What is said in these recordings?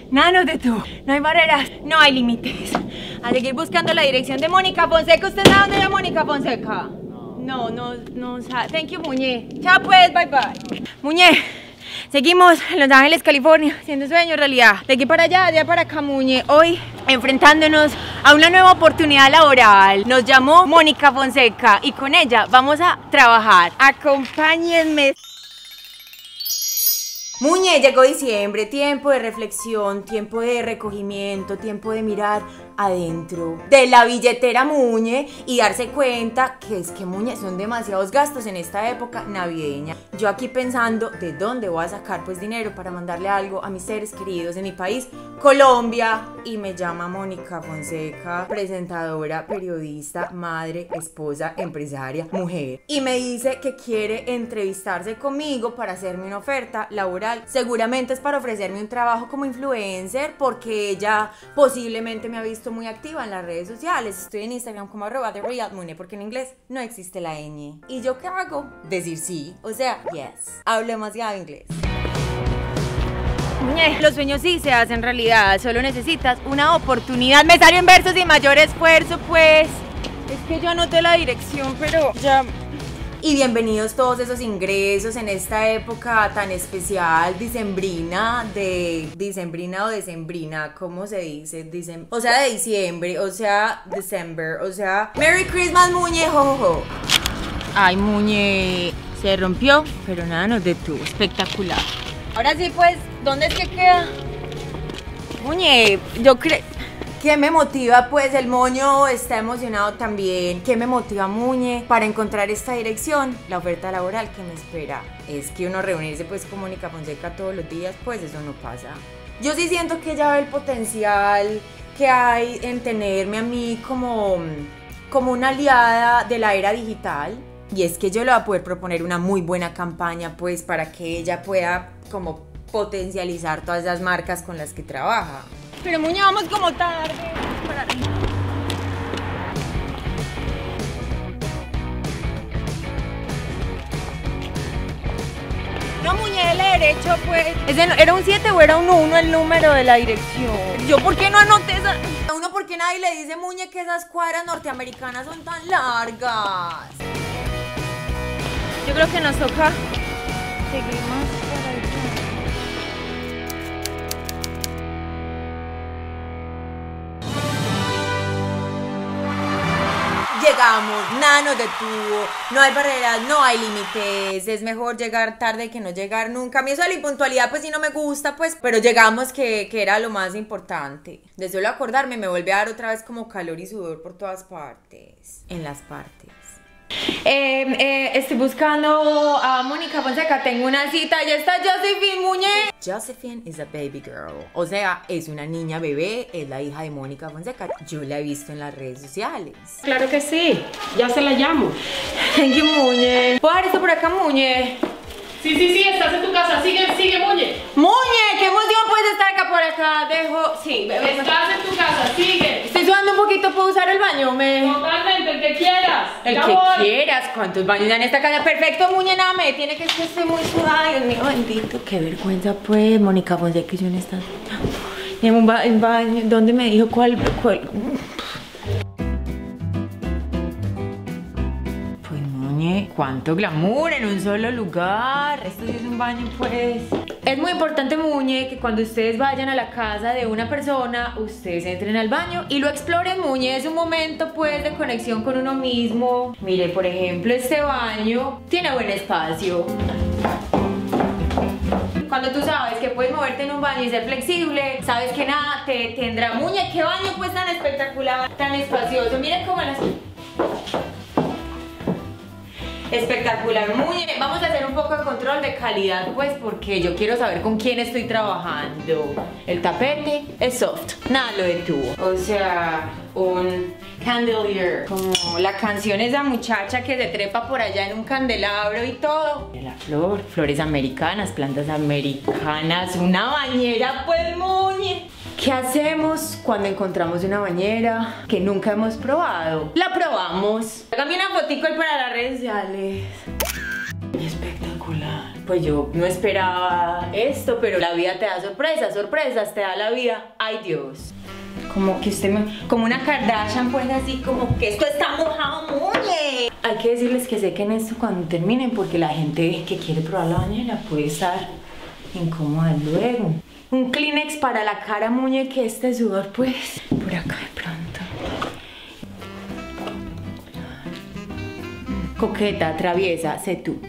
Nano de tú. No hay barreras, no hay límites. A seguir buscando la dirección de Mónica Fonseca. ¿Usted sabe dónde es Mónica Fonseca? No sabe. Thank you, Muñe. Chao pues, bye bye. Muñe, seguimos en Los Ángeles, California, haciendo sueño realidad. De aquí para allá, de allá para acá, Muñe. Hoy enfrentándonos a una nueva oportunidad laboral. Nos llamó Mónica Fonseca y con ella vamos a trabajar. Acompáñenme. Muñe, llegó diciembre, tiempo de reflexión, tiempo de recogimiento, tiempo de mirar adentro de la billetera, Muñe, y darse cuenta que es que, Muñe, son demasiados gastos en esta época navideña. Yo aquí pensando de dónde voy a sacar pues dinero para mandarle algo a mis seres queridos en mi país, Colombia, y me llama Mónica Fonseca, presentadora, periodista, madre, esposa, empresaria, mujer, y me dice que quiere entrevistarse conmigo para hacerme una oferta laboral. Seguramente es para ofrecerme un trabajo como influencer, porque ella posiblemente me ha visto muy activa en las redes sociales. Estoy en Instagram como @TheRealMuñe, porque en inglés no existe la ñ. ¿Y yo qué hago? Decir sí, o sea, yes. Hablo demasiado inglés. Muñe, los sueños sí se hacen realidad, solo necesitas una oportunidad. Me salió en versos y mayor esfuerzo, pues. Es que yo anoté la dirección, pero ya... Y bienvenidos todos esos ingresos en esta época tan especial, dicembrina, dicembrina o decembrina, ¿cómo se dice? O sea, de diciembre, o sea, December, o sea, Merry Christmas, Muñe, jo, jo, jo. Ay, Muñe, se rompió, pero nada nos detuvo, espectacular. Ahora sí, pues, ¿dónde es que queda? Muñe, yo creo... ¿Qué me motiva? Pues el moño está emocionado también. ¿Qué me motiva, Muñe, para encontrar esta dirección? La oferta laboral que me espera. Es que uno reunirse pues con Mónica Fonseca todos los días, pues eso no pasa. Yo sí siento que ella ve el potencial que hay en tenerme a mí como una aliada de la era digital. Y es que yo le voy a poder proponer una muy buena campaña pues para que ella pueda como potencializar todas esas marcas con las que trabaja. Pero, Muñe, vamos como tarde. No, Muñe, de la derecha, pues. ¿Era un 7 o era un 1 el número de la dirección? ¿Yo por qué no anoté esa? A uno, ¿por qué nadie le dice, Muñe, que esas cuadras norteamericanas son tan largas? Yo creo que nos toca seguir más para allá. Llegamos, nada nos detuvo, no hay barreras, no hay límites, es mejor llegar tarde que no llegar nunca. A mí eso de la impuntualidad pues sí no me gusta, pues, pero llegamos que era lo más importante. De solo acordarme me vuelve a dar otra vez como calor y sudor por todas partes, en las partes. Estoy buscando a Mónica Fonseca, tengo una cita, ya está Josephine, Muñe. Josephine is a baby girl, o sea, es una niña bebé, es la hija de Mónica Fonseca. Yo la he visto en las redes sociales. Claro que sí, ya se la llamo. Thank you, Muñe. ¿Puedo dar esto por acá, Muñe? Sí, estás en tu casa, sigue, Muñe. Muñe, qué emoción puedes estar acá por acá, sí, bebé. Estás en tu casa, sigue. Estoy sudando un poquito, ¿puedo usar el baño? Totalmente, el que quieras. El que quieras, ¿cuántos baños hay en esta casa? Perfecto, Muñe, nada me tiene que estoy muy sudada, Dios mío, bendito. Qué vergüenza, pues, Mónica Fonseca, yo en esta... En un baño, ¿dónde me dijo cuál? Cuánto glamour en un solo lugar. Esto sí es un baño, pues. Es muy importante, Muñe, que cuando ustedes vayan a la casa de una persona, ustedes entren al baño y lo exploren, Muñe. Es un momento, pues, de conexión con uno mismo. Mire, por ejemplo, este baño tiene buen espacio. Cuando tú sabes que puedes moverte en un baño y ser flexible, sabes que nada te tendrá. Muñe, qué baño pues tan espectacular, tan espacioso. Miren cómo las... Espectacular, Muñe. Vamos a hacer un poco de control de calidad, pues, porque yo quiero saber con quién estoy trabajando. El tapete es soft, nada lo detuvo. O sea, un chandelier, como la canción esa muchacha que se trepa por allá en un candelabro y todo. La flor, flores americanas, plantas americanas, una bañera, pues, Muñe. ¿Qué hacemos cuando encontramos una bañera que nunca hemos probado? La probamos. Hágame una fotico para las redes sociales. Espectacular. Pues yo no esperaba esto, pero la vida te da sorpresas, sorpresas te da la vida. Ay Dios. Como que como una Kardashian, pues así como que esto está mojado, muñe. Hay que decirles que sequen esto cuando terminen, porque la gente que quiere probar la bañera puede estar incómoda luego. Un Kleenex para la cara, muñe, que este sudor pues por acá de pronto. Coqueta, traviesa, sé tú.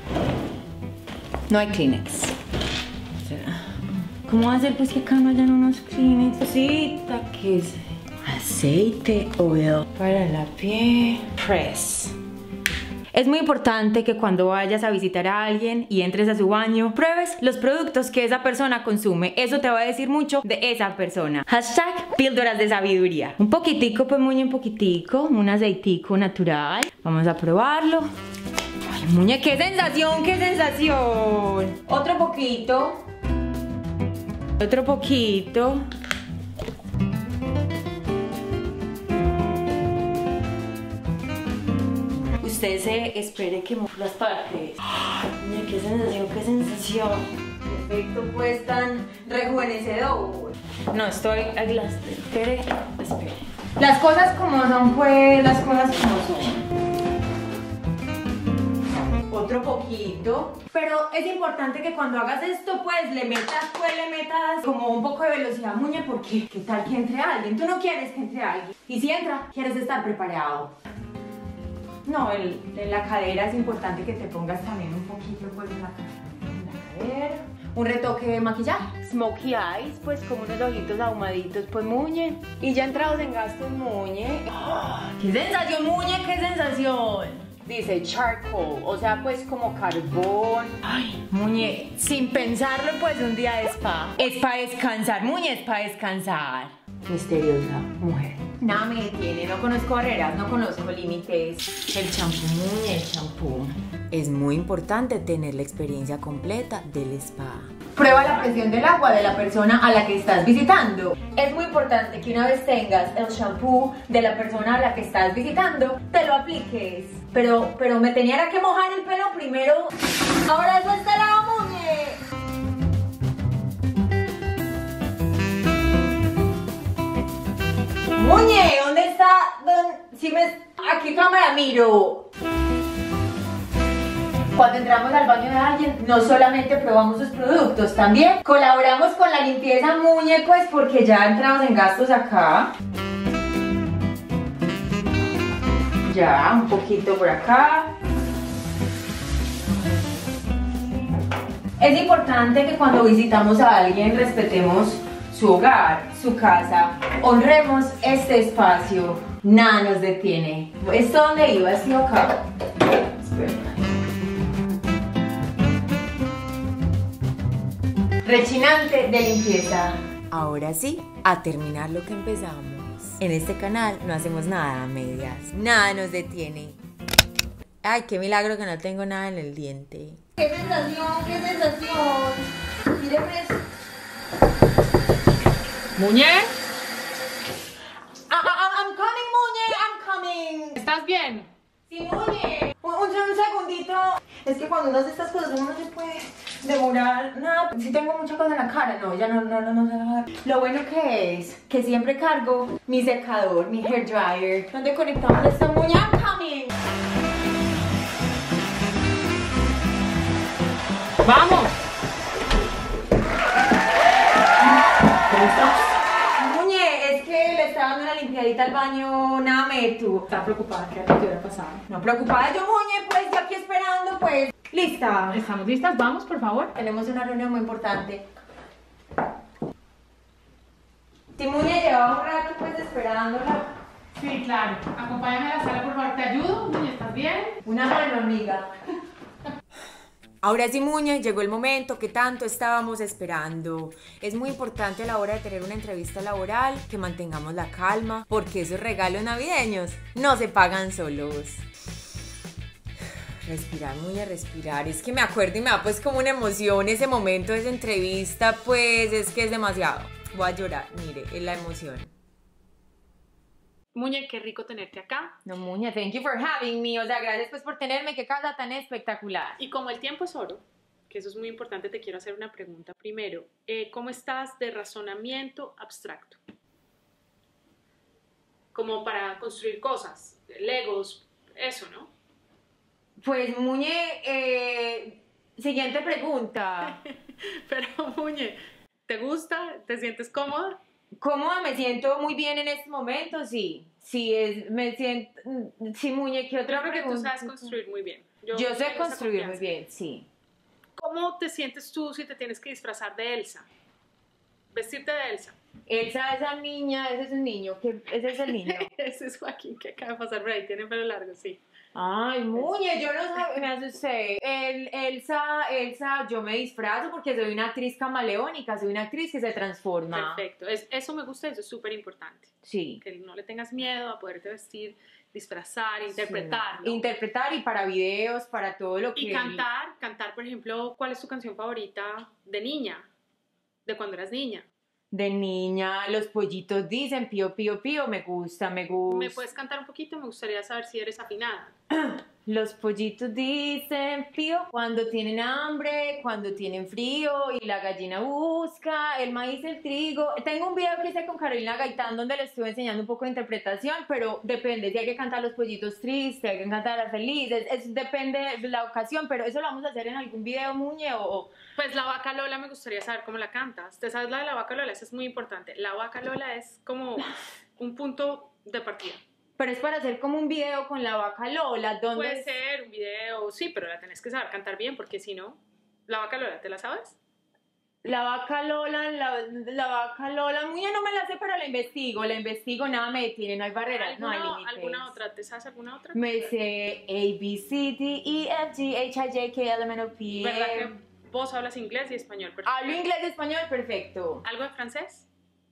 No hay Kleenex. ¿Cómo va a ser pues que acá no hayan unos Kleenex? Cosita que es aceite, oil para la piel, press. Es muy importante que cuando vayas a visitar a alguien y entres a su baño, pruebes los productos que esa persona consume. Eso te va a decir mucho de esa persona. Hashtag píldoras de sabiduría. Un poquitico, pues muñe, un poquitico, un aceitico natural. Vamos a probarlo. Ay, muñe, qué sensación, qué sensación. Otro poquito. Otro poquito. Usted se espere que mueva las partes. Mira, qué sensación, qué sensación. Efecto pues tan rejuvenecedor. No, estoy... Espere. Las cosas como son, pues, las cosas como son. Otro poquito. Pero es importante que cuando hagas esto, pues, le metas como un poco de velocidad, muñe, porque ¿qué tal que entre alguien? Tú no quieres que entre alguien. Y si entra, quieres estar preparado. No, en la cadera es importante que te pongas también un poquito pues en la cadera. Un retoque de maquillaje. Smokey eyes, pues como unos ojitos ahumaditos, pues muñe. Y ya entrados en gastos, muñe. ¡Oh! ¡Qué sensación, muñe! ¡Qué sensación! Dice charcoal, o sea pues como carbón. Ay, muñe, sin pensarlo pues un día de spa. Es para descansar, muñe, es para descansar. Misteriosa mujer. Nada me detiene, no conozco barreras, no conozco límites. El champú, muñe, el champú. Es muy importante tener la experiencia completa del spa. Prueba la presión del agua de la persona a la que estás visitando. Es muy importante que una vez tengas el shampoo de la persona a la que estás visitando, te lo apliques. Pero me tenía que mojar el pelo primero. Ahora eso está la muñe. Muñe, ¿dónde está? Aquí cámara miro. Cuando entramos al baño de alguien, no solamente probamos sus productos, también colaboramos con la limpieza, muñe, pues porque ya entramos en gastos acá. Ya, un poquito por acá. Es importante que cuando visitamos a alguien respetemos su hogar, su casa, honremos este espacio. Nada nos detiene. ¿Esto dónde iba? ¿Esto acá? Rechinante de limpieza. Ahora sí, a terminar lo que empezamos. En este canal no hacemos nada a medias. Nada nos detiene. Ay, qué milagro que no tengo nada en el diente. ¡Qué sensación! ¡Qué sensación! Mire, pues. ¿Muñe? I'm coming, muñe, I'm coming. ¿Estás bien? Sí, muñe. Un segundito. Es que cuando uno hace estas cosas uno no se puede demorar nada. Si tengo mucha cosa en la cara, no, ya no se va a dar. Lo bueno que es que siempre cargo mi secador, mi hair dryer. ¿Dónde conectamos esta muñe? I'm coming. ¡Vamos! ¿Cómo estás? Muñe, es que le estaba dando una limpiadita al baño, nada me detuvo. ¿Estás preocupada? ¿Qué te hubiera pasado? No, preocupada yo, muñe, pues yo aquí esperando, pues. ¿Lista? ¿Estamos listas? Vamos, por favor. Tenemos una reunión muy importante. Si muñe lleva un rato, pues esperándola. Sí, claro. Acompáñame a la sala, por favor. ¿Te ayudo? Muñe, ¿estás bien? Una mano, amiga. Ahora sí, muñe, llegó el momento que tanto estábamos esperando. Es muy importante a la hora de tener una entrevista laboral que mantengamos la calma, porque esos regalos navideños no se pagan solos. Respirar, muñe, respirar. Es que me acuerdo y me da pues como una emoción ese momento de esa entrevista, pues es que es demasiado. Voy a llorar, mire, es la emoción. Muñe, qué rico tenerte acá. No, muñe, thank you for having me. O sea, gracias pues por tenerme. Qué casa tan espectacular. Y como el tiempo es oro, que eso es muy importante, te quiero hacer una pregunta primero. ¿Cómo estás de razonamiento abstracto? Como para construir cosas, Legos, eso, ¿no? Pues, Muñe, siguiente pregunta. Pero, Muñe, ¿te gusta? ¿Te sientes cómoda? Cómoda, me siento muy bien en este momento, sí. Me siento, sí, Muñe, ¿qué otra Yo creo que tú pregunta? sabes construir muy bien. Yo tengo sé esa construir muy confianza. bien, sí. ¿Cómo te sientes tú si te tienes que disfrazar de Elsa? Vestirte de Elsa. Elsa, esa niña, ese es un niño, ese es el niño. Ese es Joaquín que acaba de pasar por ahí, tiene pelo largo, sí. Ay, Muñe, yo no sabía, me asusté. Elsa, yo me disfrazo porque soy una actriz camaleónica, soy una actriz que se transforma. Perfecto, eso me gusta, eso es súper importante. Sí. Que no le tengas miedo a poderte vestir, disfrazar, interpretar, Sí. ¿no? Interpretar y para videos, para todo lo que... Y cantar, por ejemplo, ¿cuál es tu canción favorita de niña? De cuando eras niña. De niña, los pollitos dicen pío, pío, pío, me gusta. ¿Me puedes cantar un poquito? Me gustaría saber si eres afinada. Los pollitos dicen pío cuando tienen hambre, cuando tienen frío y la gallina busca el maíz, el trigo. Tengo un video que hice con Carolina Gaitán donde le estuve enseñando un poco de interpretación, pero depende si hay que cantar los pollitos tristes, hay que cantar las felices, depende de la ocasión, pero eso lo vamos a hacer en algún video, Muñe, o... Pues la vaca Lola me gustaría saber cómo la cantas. ¿Te sabes la de la vaca Lola? Eso es muy importante. La vaca Lola es como un punto de partida. Pero es para hacer como un video con la vaca Lola, donde... Puede ser un video, sí, pero la tenés que saber cantar bien, porque si no, la vaca Lola, ¿te la sabes? La vaca Lola, la vaca Lola, Muñe, no me la sé, pero la investigo, nada me detiene, no hay barreras, no hay límites. ¿Alguna otra? ¿Te sabes alguna otra? Me sé A, B, C, D, E, F, G, H, I, J, K, L, M, N, O, P, ¿Verdad que vos hablas inglés y español? Perfecto. Hablo inglés y español, perfecto. ¿Algo de francés?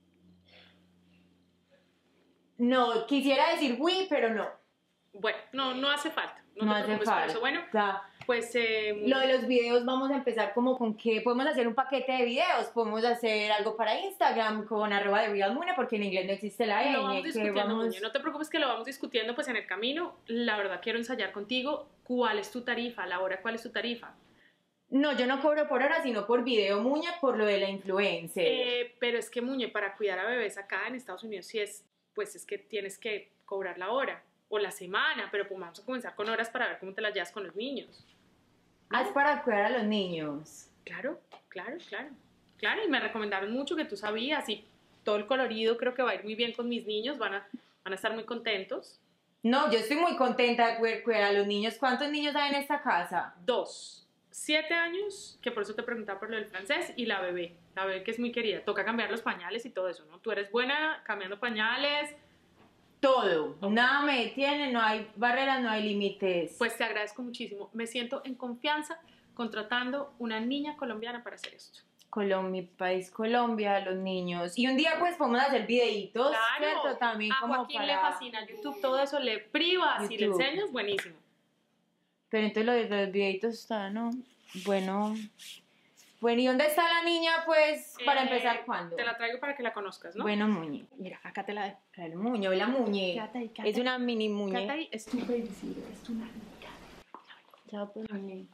No, quisiera decir oui, pero no. Bueno, no hace falta. No te hace preocupes por falta. eso. Bueno, pues... Lo de los videos vamos a empezar como con que podemos hacer un paquete de videos, podemos hacer algo para Instagram con @TheRealMuñe porque en inglés no existe la lo vamos ñ. discutiendo, Muñe. No te preocupes que lo vamos discutiendo pues en el camino. La verdad quiero ensayar contigo. ¿Cuál es tu tarifa? La hora, ¿cuál es tu tarifa? No, yo no cobro por hora, sino por video, Muñe, por lo de la influencer. Pero es que, Muñe, para cuidar a bebés acá en Estados Unidos sí es, pues es que tienes que cobrar la hora o la semana, pero pues vamos a comenzar con horas para ver cómo te las llevas con los niños. Es para cuidar a los niños. Claro, y me recomendaron mucho que tú sabías y todo el colorido creo que va a ir muy bien con mis niños, van a estar muy contentos. No, yo estoy muy contenta de poder cuidar a los niños. ¿Cuántos niños hay en esta casa? 2, 7 años, que por eso te preguntaba por lo del francés, y la bebé que es muy querida. Toca cambiar los pañales y todo eso, ¿no? Tú eres buena cambiando pañales. Todo. Okay. Nada me detiene, no hay barreras, no hay límites. Pues te agradezco muchísimo. Me siento en confianza contratando una niña colombiana para hacer esto. Mi país Colombia, los niños. Y un día pues podemos hacer videitos, claro, ¿cierto? También a como Joaquín para... le fascina YouTube, todo eso le privas y le enseñas, buenísimo. Pero entonces lo de los videitos está, ¿no? Bueno, ¿y dónde está la niña, pues, para empezar, cuándo? Te la traigo para que la conozcas, ¿no? Bueno, Muñe. Mira, acá te la dejo. Claro, Muñe, hola, Muñe. Quédate ahí. Es una mini Muñe. Quédate ahí, es tu babysitter, es tu nana. Chao, pues, Muñe.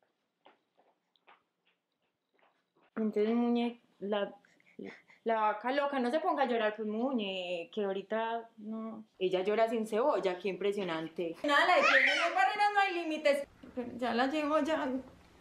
Entonces, Muñe, la vaca loca, no se ponga a llorar, pues, Muñe, que ahorita no... Ella llora sin cebolla, qué impresionante. Nada, la detiene, no hay barreras, no hay límites. Pero ya la llevo, ya...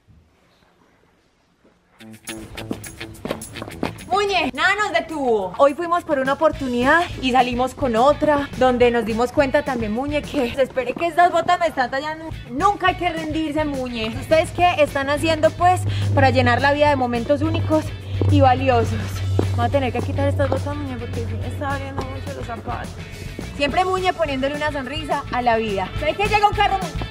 Muñe, nada nos detuvo. Hoy fuimos por una oportunidad y salimos con otra, donde nos dimos cuenta también, Muñe, que se espere que estas botas me están tallando. Nunca hay que rendirse, Muñe. ¿Ustedes qué están haciendo, pues, para llenar la vida de momentos únicos y valiosos? Voy a tener que quitar estas botas, Muñe, porque sí me está abriendo mucho los zapatos. Siempre, Muñe, poniéndole una sonrisa a la vida. ¿Sabes que llega un carro, Muñe?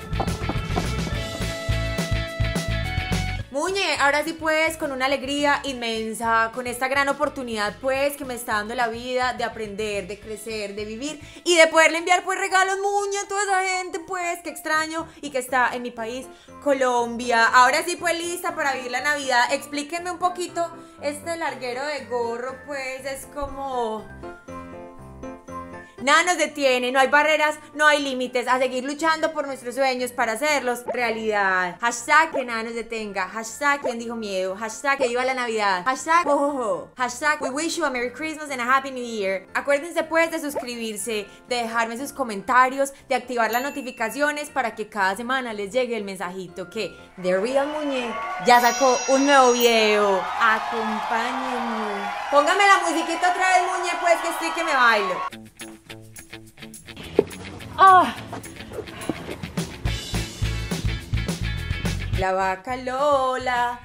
Muñe, ahora sí pues con una alegría inmensa, con esta gran oportunidad pues que me está dando la vida de aprender, de crecer, de vivir y de poderle enviar pues regalos, Muñe, a toda esa gente pues que extraño y que está en mi país, Colombia. Ahora sí pues lista para vivir la Navidad. Explíquenme un poquito, este larguero de gorro pues es como... Nada nos detiene, no hay barreras, no hay límites. A seguir luchando por nuestros sueños para hacerlos realidad. Hashtag que nada nos detenga. Hashtag quien dijo miedo. Hashtag que viva la Navidad. Hashtag oh. Hashtag we wish you a Merry Christmas and a Happy New Year. Acuérdense pues de suscribirse, de dejarme sus comentarios, de activar las notificaciones para que cada semana les llegue el mensajito que The Real Muñe ya sacó un nuevo video. Acompáñenme. Póngame la musiquita otra vez, Muñe, pues que estoy que me bailo. Oh. La vaca Lola,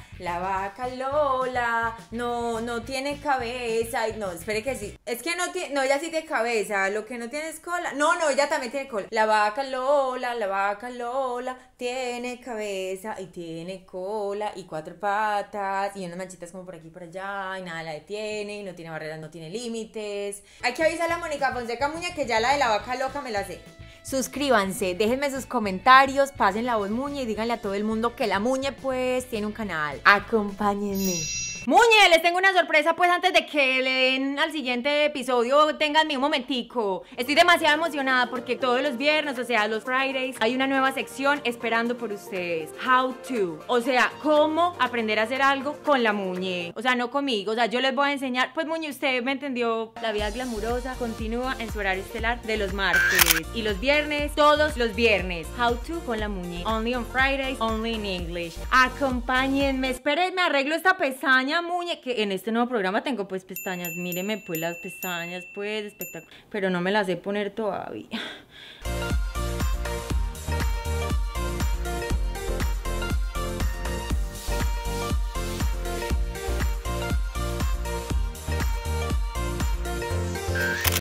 no tiene cabeza. Ay, no, espere que sí. Es que no tiene, no, ella sí tiene cabeza, lo que no tiene es cola. No, ella también tiene cola. La vaca Lola, tiene cabeza y tiene cola y 4 patas y unas manchitas como por aquí y por allá y nada la detiene y no tiene barreras, no tiene límites. Hay que avisarle a Mónica Fonseca Muñe que ya la de la vaca loca me la sé. Suscríbanse, déjenme sus comentarios, pasen la voz Muñe y díganle a todo el mundo que la Muñe pues tiene un canal. Acompáñenme. Muñe, les tengo una sorpresa pues antes de que le den al siguiente episodio. Ténganme un momentico. Estoy demasiado emocionada porque todos los viernes, o sea, los Fridays, hay una nueva sección esperando por ustedes. How to. O sea, cómo aprender a hacer algo con la Muñe. O sea, no conmigo. O sea, yo les voy a enseñar. Pues Muñe, usted me entendió. La vida glamurosa continúa en su horario estelar de los martes. Y los viernes, todos los viernes. How to con la Muñe. Only on Fridays, only in English. Acompáñenme. Espérenme, arreglo esta pestaña, Muñe, que en este nuevo programa tengo pues pestañas. Míreme pues las pestañas, pues espectacular. Pero no me las sé poner todavía.